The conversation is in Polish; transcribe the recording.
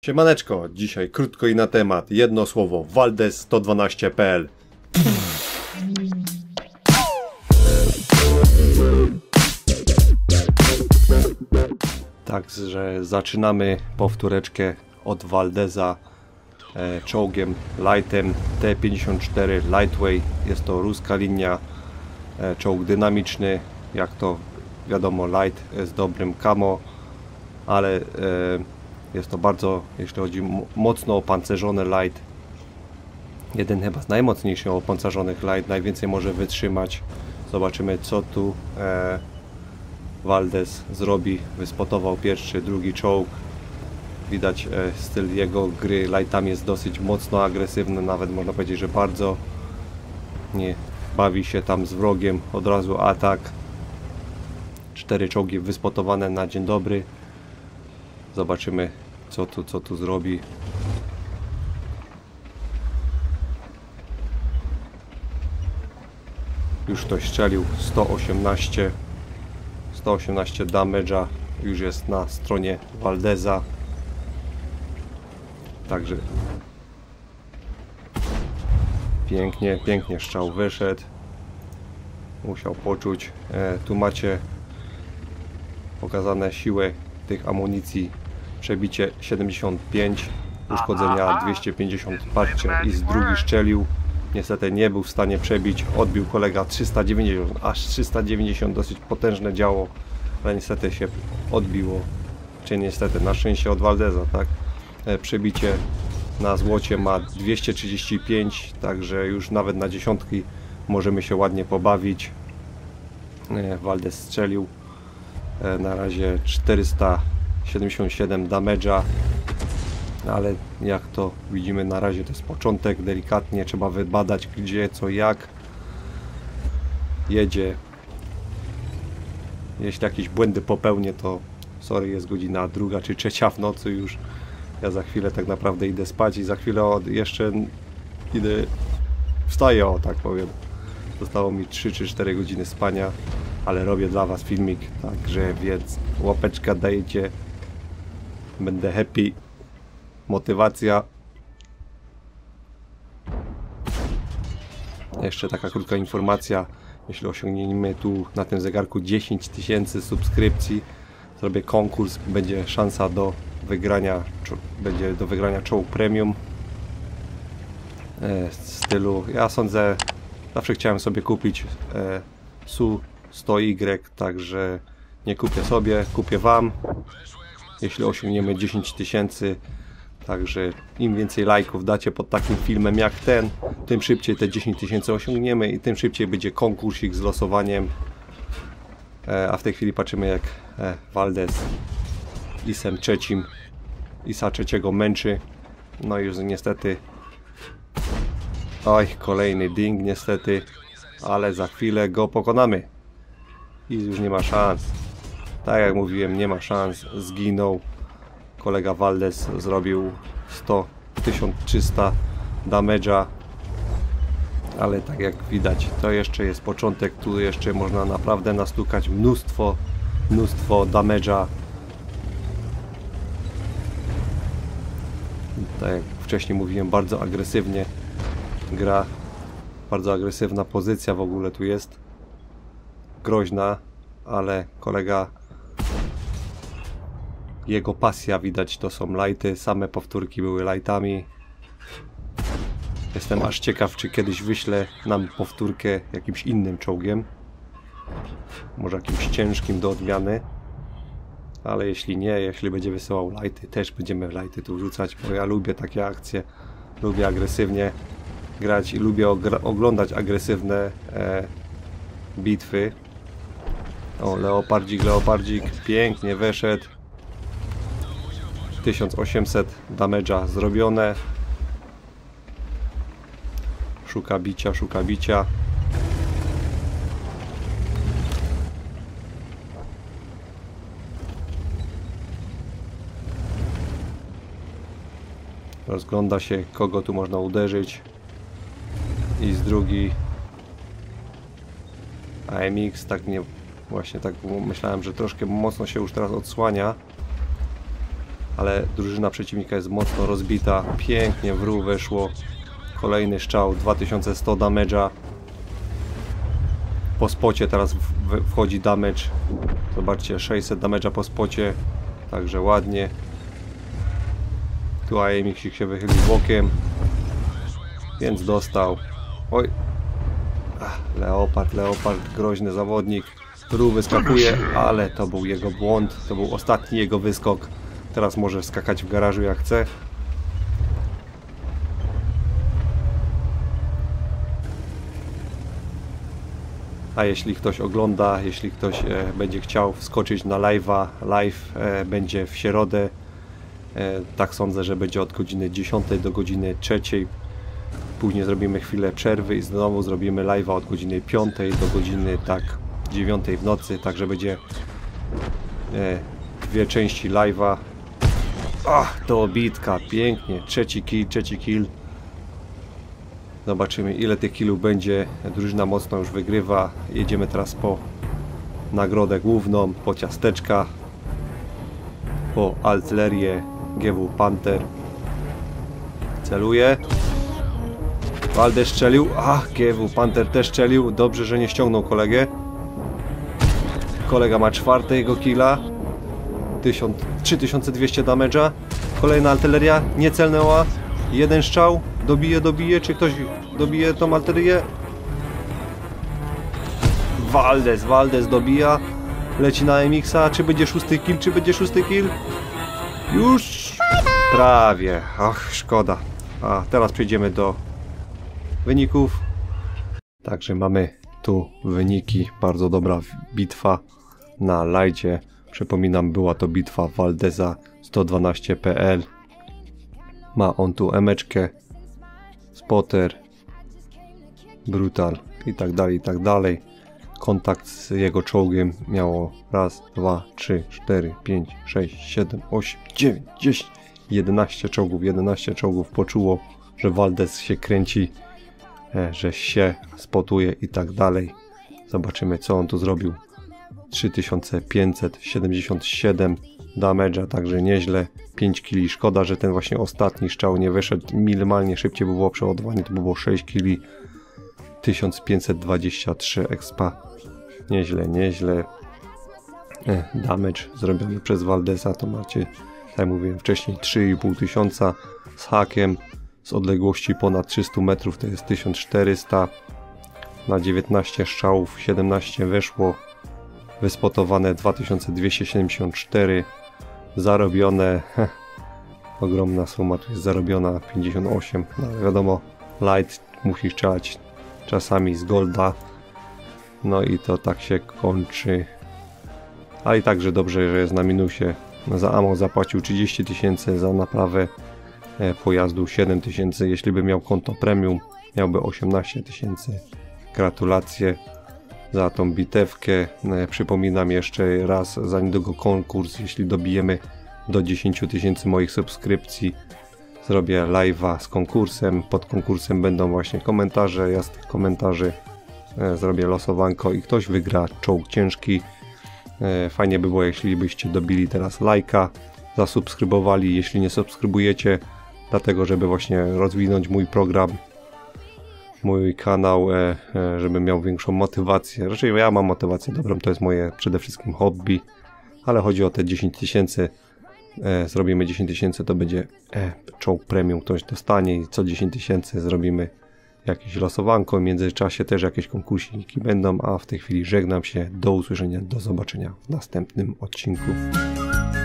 Siemaneczko, dzisiaj krótko i na temat. Jedno słowo, Valdez112.pl. Także zaczynamy powtóreczkę od Valdeza czołgiem lightem T-54 Lightweight. Jest to ruska linia, czołg dynamiczny, jak to wiadomo, light z dobrym camo, ale jest to bardzo, jeśli chodzi mocno opancerzony light, jeden chyba z najmocniejszych opancerzonych light, najwięcej może wytrzymać. Zobaczymy, co tu Valdez zrobi. Wyspotował pierwszy, drugi czołg. Widać styl jego gry lightami jest dosyć mocno agresywny, nawet można powiedzieć, że bardzo. Nie bawi się tam z wrogiem, od razu atak. 4 czołgi wyspotowane na dzień dobry. Zobaczymy, co tu zrobi. Już ktoś strzelił 118 damage'a, już jest na stronie Valdeza. Także pięknie strzał wyszedł. Musiał poczuć. Tu macie pokazane siłę tych amunicji. Przebicie 75, uszkodzenia 250 parcie i z drugi strzelił. Niestety nie był w stanie przebić, odbił kolega 390, aż 390, dosyć potężne działo, ale niestety się odbiło. Czy niestety, na szczęście od Valdeza, tak? Przebicie na złocie ma 235, także już nawet na dziesiątki możemy się ładnie pobawić. Valdez strzelił na razie 477 damage'a, ale jak to widzimy, na razie to jest początek, delikatnie trzeba wybadać gdzie, co, jak jedzie. Jeśli jakieś błędy popełnię, to sorry, jest godzina 2 czy 3 w nocy już. Ja za chwilę tak naprawdę idę spać i za chwilę jeszcze idę, wstaję, o tak powiem. Zostało mi 3 czy 4 godziny spania, ale robię dla was filmik, także więc łapeczka dajecie, będę happy, motywacja. Jeszcze taka krótka informacja, jeśli osiągniemy tu na tym zegarku 10 000 subskrypcji, zrobię konkurs, będzie szansa do wygrania, czołg premium w stylu, ja sądzę, zawsze chciałem sobie kupić Su-100Y, także nie kupię sobie, kupię wam, jeśli osiągniemy 10 000. Także im więcej lajków dacie pod takim filmem jak ten, tym szybciej te 10 000 osiągniemy i tym szybciej będzie konkursik z losowaniem. A w tej chwili patrzymy, jak Valdez IS-em trzecim, IS-a trzeciego męczy. No i już niestety, oj, kolejny ding niestety, ale za chwilę go pokonamy i już nie ma szans. Tak jak mówiłem, nie ma szans, zginął. Kolega Valdez zrobił 1300 damage'a, ale tak jak widać, to jeszcze jest początek, tu jeszcze można naprawdę nastukać mnóstwo damage'a. Tak jak wcześniej mówiłem, bardzo agresywnie gra, bardzo agresywna pozycja w ogóle tu jest, groźna, ale kolega, jego pasja widać, to są lighty, same powtórki były lightami. Jestem aż ciekaw, czy kiedyś wyślę nam powtórkę jakimś innym czołgiem, może jakimś ciężkim do odmiany, ale jeśli nie, jeśli będzie wysyłał lighty, też będziemy lighty tu wrzucać, bo ja lubię takie akcje, lubię agresywnie grać i lubię oglądać agresywne bitwy. O, leopardzik, pięknie weszedł. 1800 damage'a zrobione. Szuka bicia. Rozgląda się, kogo tu można uderzyć. I z drugi AMX, tak nie, właśnie tak myślałem, że troszkę mocno się już teraz odsłania. ale drużyna przeciwnika jest mocno rozbita. Pięknie w rów weszło. Kolejny strzał, 2100 damage'a. Po spocie teraz wchodzi damage. Zobaczcie, 600 damage'a po spocie. Także ładnie. Tu AMX się wychylił bokiem. Więc dostał. Oj. Leopard, groźny zawodnik. Rów wyskakuje, ale to był jego błąd. To był ostatni jego wyskok. Teraz może skakać w garażu jak chce. A jeśli ktoś ogląda, jeśli ktoś będzie chciał wskoczyć na live'a, live będzie w środę. Tak sądzę, że będzie od godziny 10 do godziny 3. Później zrobimy chwilę przerwy i znowu zrobimy live'a od godziny 5 do godziny 9 w nocy. Także będzie dwie części live'a. Ach, to obitka, pięknie. Trzeci kill. Zobaczymy, ile tych killów będzie. Drużyna mocno już wygrywa. Jedziemy teraz po nagrodę główną, po ciasteczka, po artylerię GW Panther. Celuje. Valdez strzelił. Ach, GW Panther też strzelił. Dobrze, że nie ściągnął kolegę. Kolega ma czwartego killa. 3200 damage'a. Kolejna artyleria. Nie celnęła. Jeden strzał. Dobije. Czy ktoś dobije tą artylerię? Valdez dobija. Leci na MX-a. Czy będzie szósty kill? Już! Prawie. Ach, szkoda. A teraz przejdziemy do wyników. Także mamy tu wyniki. Bardzo dobra bitwa na lajcie. Przypominam, była to bitwa Valdeza 112.pl. Ma on tu emeczkę, spotter, brutal i tak dalej. Kontakt z jego czołgiem miało raz, 2, 3, 4, 5, 6, 7, 8, 9, 10, 11 czołgów. 11 czołgów poczuło, że Valdez się kręci, że się spotuje i tak dalej. Zobaczymy, co on tu zrobił. 3577 damage'a, także nieźle. 5 killi. Szkoda, że ten właśnie ostatni strzał nie wyszedł. Minimalnie szybciej by było przeładowanie, to by było 6 killi. 1523 expa. Nieźle. Damage zrobiony przez Valdeza to macie, tak jak mówiłem wcześniej, 3500 z hakiem, z odległości ponad 300 metrów to jest 1400. Na 19 strzałów 17 weszło. Wyspotowane 2274. Zarobione ogromna suma tu jest zarobiona, 58. No, wiadomo, light musi strzelać czasami z golda. No i to tak się kończy. Ale i także dobrze, że jest na minusie. Za ammo zapłacił 30 000, za naprawę pojazdu 7 000. Jeśli by miał konto premium, miałby 18 000. Gratulacje za tą bitewkę. Przypominam jeszcze raz, za niedługo konkurs. Jeśli dobijemy do 10 000 moich subskrypcji, zrobię live'a z konkursem. Pod konkursem będą właśnie komentarze. Ja z tych komentarzy zrobię losowanko i ktoś wygra czołg ciężki. Fajnie by było, jeśli byście dobili teraz lajka, zasubskrybowali, jeśli nie subskrybujecie, dlatego żeby właśnie rozwinąć mój program, mój kanał, żeby miał większą motywację. Raczej ja mam motywację dobrą, to jest moje przede wszystkim hobby, ale chodzi o te 10 000. Zrobimy 10 000, to będzie czołg premium, ktoś dostanie i co 10 000 zrobimy jakieś losowanko. W międzyczasie też jakieś konkursiki będą, a w tej chwili żegnam się. Do usłyszenia, do zobaczenia w następnym odcinku.